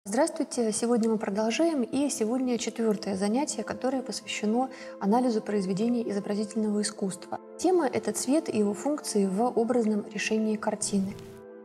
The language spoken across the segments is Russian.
Здравствуйте! Сегодня мы продолжаем, и сегодня четвертое занятие, которое посвящено анализу произведений изобразительного искусства. Тема – это цвет и его функции в образном решении картины.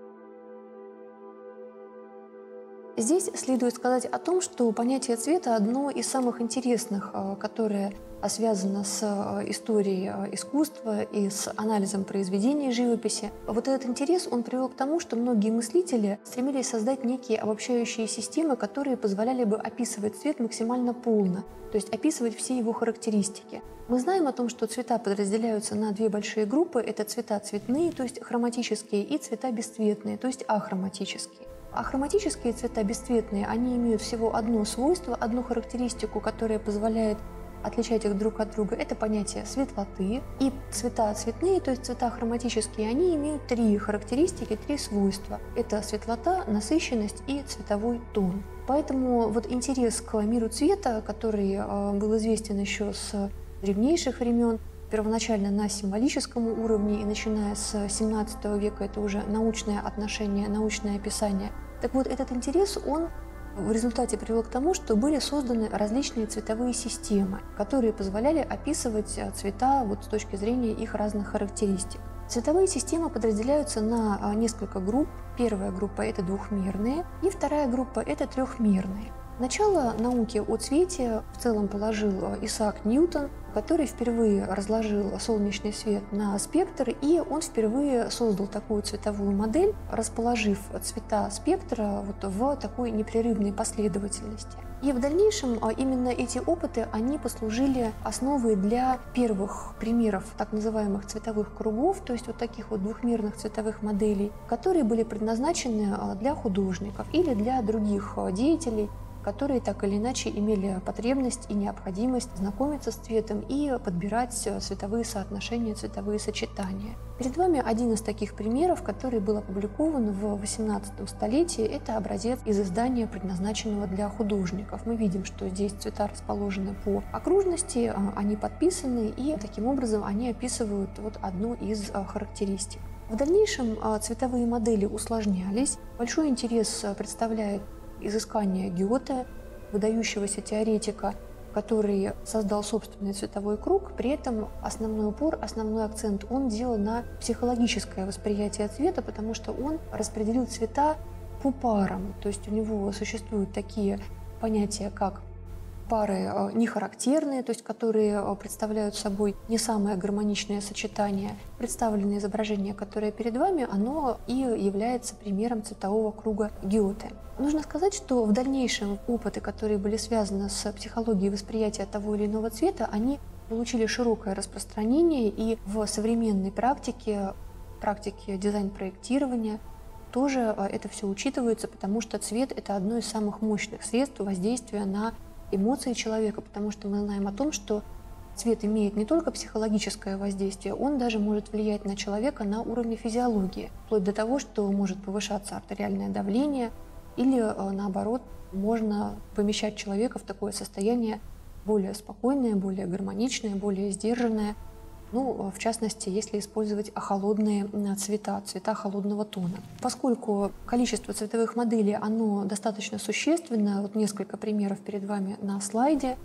Здесь следует сказать о том, что понятие цвета одно из самых интересных, которое связано с историей искусства и с анализом произведений живописи. Вот этот интерес, он привел к тому, что многие мыслители стремились создать некие обобщающие системы, которые позволяли бы описывать цвет максимально полно, то есть описывать все его характеристики. Мы знаем о том, что цвета подразделяются на две большие группы. Это цвета цветные, то есть хроматические, и цвета бесцветные, то есть ахроматические. Ахроматические цвета бесцветные, они имеют всего одно свойство, одну характеристику, которая позволяет отличать их друг от друга. Это понятие светлоты. И цвета цветные, то есть цвета хроматические, они имеют три характеристики, три свойства. Это светлота, насыщенность и цветовой тон. Поэтому вот интерес к миру цвета, который был известен еще с древнейших времен, первоначально на символическом уровне, и начиная с XVII века это уже научное отношение, научное описание. Так вот, этот интерес, он в результате привел к тому, что были созданы различные цветовые системы, которые позволяли описывать цвета вот с точки зрения их разных характеристик. Цветовые системы подразделяются на несколько групп. Первая группа – это двухмерные, и вторая группа – это трехмерные. Начало науки о цвете в целом положил Исаак Ньютон, который впервые разложил солнечный свет на спектр, и он впервые создал такую цветовую модель, расположив цвета спектра вот в такой непрерывной последовательности. И в дальнейшем именно эти опыты, они послужили основой для первых примеров так называемых цветовых кругов, то есть вот таких вот двухмерных цветовых моделей, которые были предназначены для художников или для других деятелей, которые так или иначе имели потребность и необходимость знакомиться с цветом и подбирать цветовые соотношения, цветовые сочетания. Перед вами один из таких примеров, который был опубликован в XVIII столетии. Это образец из издания, предназначенного для художников. Мы видим, что здесь цвета расположены по окружности, они подписаны, и таким образом они описывают вот одну из характеристик. В дальнейшем цветовые модели усложнялись. Большой интерес представляет изыскание Гёте, выдающегося теоретика, который создал собственный цветовой круг, при этом основной упор, основной акцент он делал на психологическое восприятие цвета, потому что он распределил цвета по парам, то есть у него существуют такие понятия, как пары нехарактерные, то есть которые представляют собой не самое гармоничное сочетание. Представленное изображение, которое перед вами, оно и является примером цветового круга Гёте. Нужно сказать, что в дальнейшем опыты, которые были связаны с психологией восприятия того или иного цвета, они получили широкое распространение, и в современной практике дизайн-проектирования тоже это все учитывается, потому что цвет – это одно из самых мощных средств воздействия на эмоции человека, потому что мы знаем о том, что цвет имеет не только психологическое воздействие, он даже может влиять на человека на уровне физиологии, вплоть до того, что может повышаться артериальное давление, или наоборот, можно помещать человека в такое состояние более спокойное, более гармоничное, более сдержанное. Ну, в частности, если использовать холодные цвета, цвета холодного тона. Поскольку количество цветовых моделей, оно достаточно существенно, вот несколько примеров перед вами на слайде,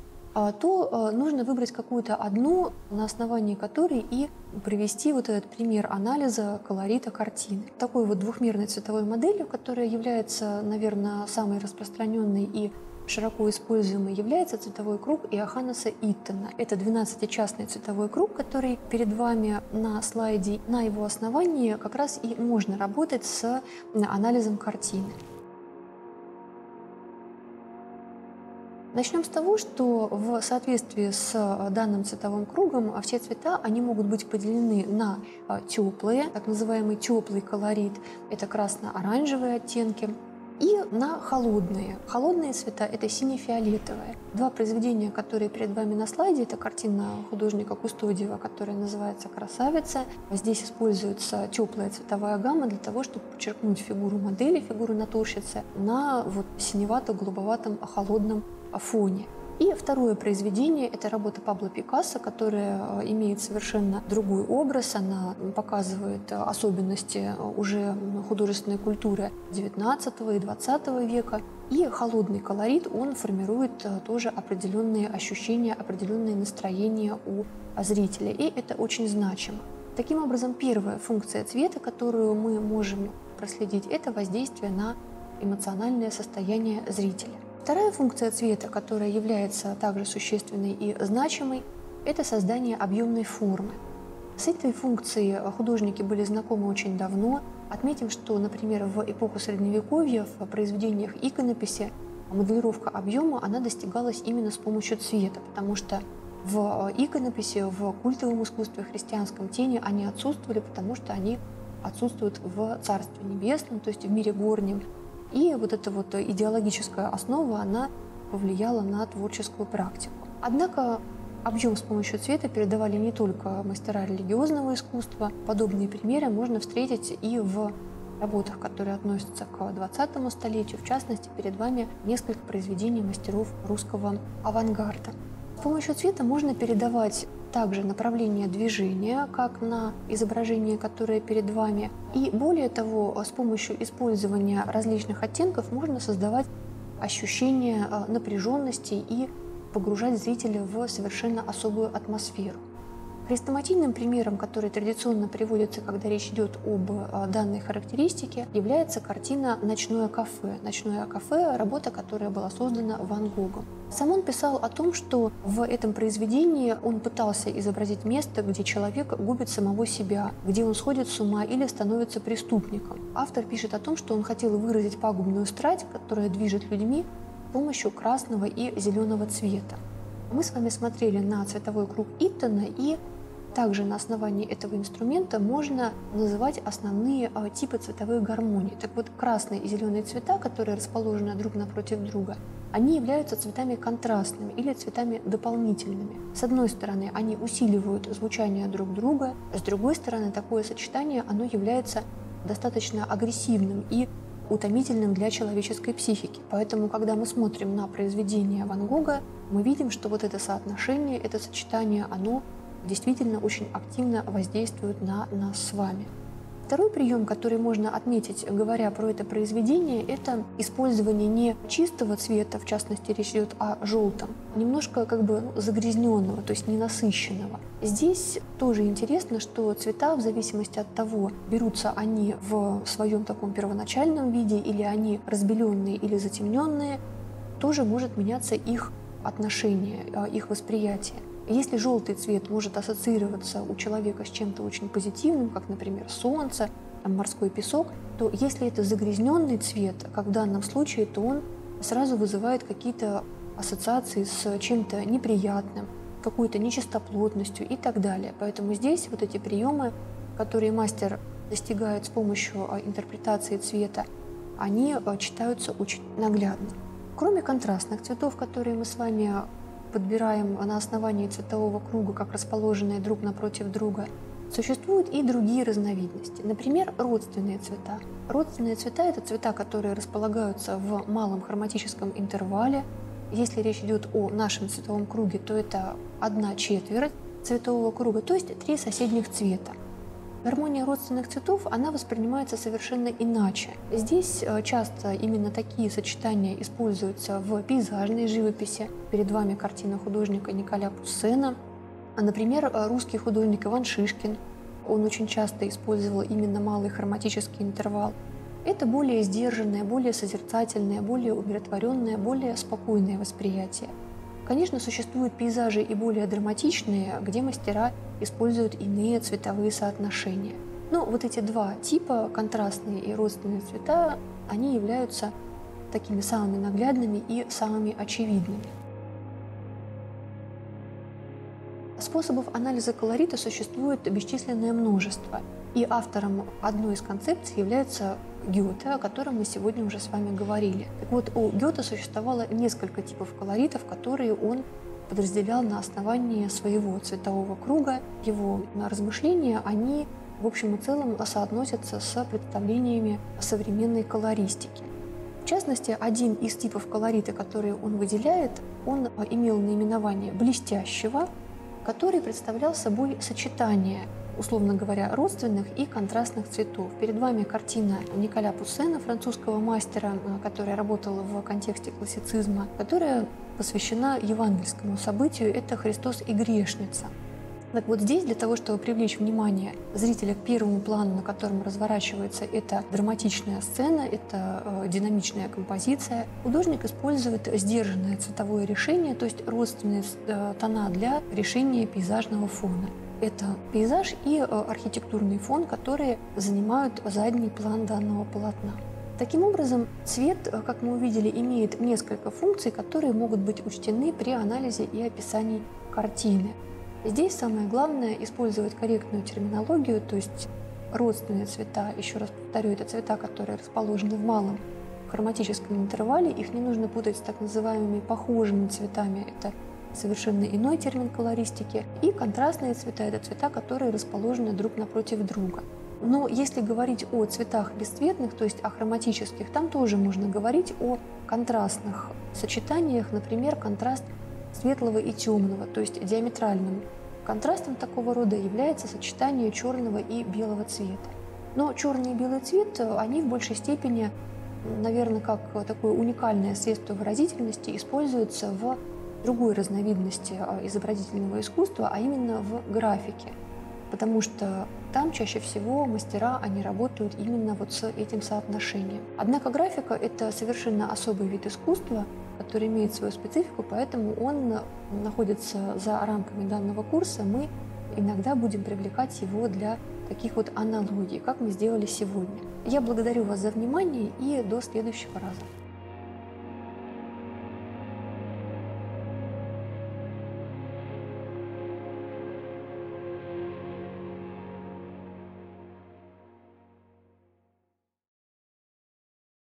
то нужно выбрать какую-то одну, на основании которой и привести вот этот пример анализа колорита картины. Такой вот двухмерной цветовой моделью, которая является, наверное, самой распространенной и широко используемый, является цветовой круг Иоханнеса Иттена. Это 12-частный цветовой круг, который перед вами на слайде. На его основании как раз и можно работать с анализом картины. Начнем с того, что в соответствии с данным цветовым кругом все цвета они могут быть поделены на теплые, так называемый теплый колорит, это красно-оранжевые оттенки, и на холодные. Холодные цвета – это сине-фиолетовые. Два произведения, которые перед вами на слайде, это картина художника Кустодиева, которая называется «Красавица». Здесь используется теплая цветовая гамма для того, чтобы подчеркнуть фигуру модели, фигуру натурщицы на вот синевато-голубоватом холодном фоне. И второе произведение – это работа Пабло Пикассо, которая имеет совершенно другой образ. Она показывает особенности уже художественной культуры XIX и XX века. И холодный колорит, он формирует тоже определенные ощущения, определенные настроения у зрителя. И это очень значимо. Таким образом, первая функция цвета, которую мы можем проследить, это воздействие на эмоциональное состояние зрителя. Вторая функция цвета, которая является также существенной и значимой, это создание объемной формы. С этой функцией художники были знакомы очень давно. Отметим, что, например, в эпоху Средневековья в произведениях иконописи моделировка объема она достигалась именно с помощью цвета, потому что в иконописи, в культовом искусстве христианском тени они отсутствовали, потому что они отсутствуют в Царстве Небесном, то есть в мире горнем. И вот эта вот идеологическая основа, она повлияла на творческую практику. Однако объем с помощью цвета передавали не только мастера религиозного искусства. Подобные примеры можно встретить и в работах, которые относятся к 20 столетию. В частности, перед вами несколько произведений мастеров русского авангарда. С помощью цвета можно передавать также направление движения, как на изображении, которое перед вами. И более того, с помощью использования различных оттенков можно создавать ощущение напряженности и погружать зрителя в совершенно особую атмосферу. Хрестоматийным примером, который традиционно приводится, когда речь идет об данной характеристике, является картина «Ночное кафе». «Ночное кафе» – работа, которая была создана Ван Гогом. Сам он писал о том, что в этом произведении он пытался изобразить место, где человек губит самого себя, где он сходит с ума или становится преступником. Автор пишет о том, что он хотел выразить пагубную страсть, которая движет людьми, с помощью красного и зеленого цвета. Мы с вами смотрели на цветовой круг Иттона, и также на основании этого инструмента можно называть основные типы цветовых гармоний. Так вот, красные и зеленые цвета, которые расположены друг напротив друга, они являются цветами контрастными или цветами дополнительными. С одной стороны, они усиливают звучание друг друга, с другой стороны, такое сочетание оно является достаточно агрессивным и утомительным для человеческой психики. Поэтому, когда мы смотрим на произведение Ван Гога, мы видим, что вот это соотношение, это сочетание, оно действительно очень активно воздействует на нас с вами. Второй прием, который можно отметить, говоря про это произведение, это использование не чистого цвета, в частности речь идет о желтом, немножко загрязненного, то есть ненасыщенного. Здесь тоже интересно, что цвета, в зависимости от того, берутся они в своем таком первоначальном виде, или они разбеленные или затемненные, тоже может меняться их отношение, их восприятие. Если желтый цвет может ассоциироваться у человека с чем-то очень позитивным, как, например, солнце, морской песок, то если это загрязненный цвет, как в данном случае, то он сразу вызывает какие-то ассоциации с чем-то неприятным, какой-то нечистоплотностью и так далее. Поэтому здесь вот эти приемы, которые мастер достигает с помощью интерпретации цвета, они читаются очень наглядно. Кроме контрастных цветов, которые мы с вами подбираем на основании цветового круга, как расположенные друг напротив друга, существуют и другие разновидности. Например, родственные цвета. Родственные цвета – это цвета, которые располагаются в малом хроматическом интервале. Если речь идет о нашем цветовом круге, то это 1/4 цветового круга, то есть 3 соседних цвета. Гармония родственных цветов, она воспринимается совершенно иначе. Здесь часто именно такие сочетания используются в пейзажной живописи. Перед вами картина художника Николя Пуссена. Например, русский художник Иван Шишкин. Он очень часто использовал именно малый хроматический интервал. Это более сдержанное, более созерцательное, более умиротворенное, более спокойное восприятие. Конечно, существуют пейзажи и более драматичные, где мастера используют иные цветовые соотношения. Но вот эти два типа, контрастные и родственные цвета, они являются такими самыми наглядными и самыми очевидными. Способов анализа колорита существует бесчисленное множество. И автором одной из концепций является Гёте, о котором мы сегодня уже с вами говорили. Так вот, у Гёте существовало несколько типов колоритов, которые он подразделял на основании своего цветового круга. Его размышления, они в общем и целом соотносятся с представлениями современной колористики. В частности, один из типов колорита, который он выделяет, он имел наименование блестящего, который представлял собой сочетание, условно говоря, родственных и контрастных цветов. Перед вами картина Николя Пуссена, французского мастера, который работал в контексте классицизма, которая посвящена евангельскому событию «Это Христос и грешница». Так вот здесь, для того, чтобы привлечь внимание зрителя к первому плану, на котором разворачивается эта драматичная сцена, это динамичная композиция, художник использует сдержанное цветовое решение, то есть родственные тона для решения пейзажного фона. Это пейзаж и архитектурный фон, которые занимают задний план данного полотна. Таким образом, цвет, как мы увидели, имеет несколько функций, которые могут быть учтены при анализе и описании картины. Здесь самое главное использовать корректную терминологию, то есть родственные цвета, еще раз повторю, это цвета, которые расположены в малом хроматическом интервале, их не нужно путать с так называемыми похожими цветами, это совершенно иной термин колористики, и контрастные цвета – это цвета, которые расположены друг напротив друга. Но если говорить о цветах бесцветных, то есть о хроматических, там тоже можно говорить о контрастных сочетаниях, например, контраст светлого и темного, то есть диаметральным. Контрастом такого рода является сочетание черного и белого цвета. Но черный и белый цвет, они в большей степени, наверное, как такое уникальное средство выразительности, используются в другой разновидности изобразительного искусства, а именно в графике. Потому что там чаще всего мастера, они работают именно вот с этим соотношением. Однако графика – это совершенно особый вид искусства, который имеет свою специфику, поэтому он находится за рамками данного курса. Мы иногда будем привлекать его для таких вот аналогий, как мы сделали сегодня. Я благодарю вас за внимание и до следующего раза.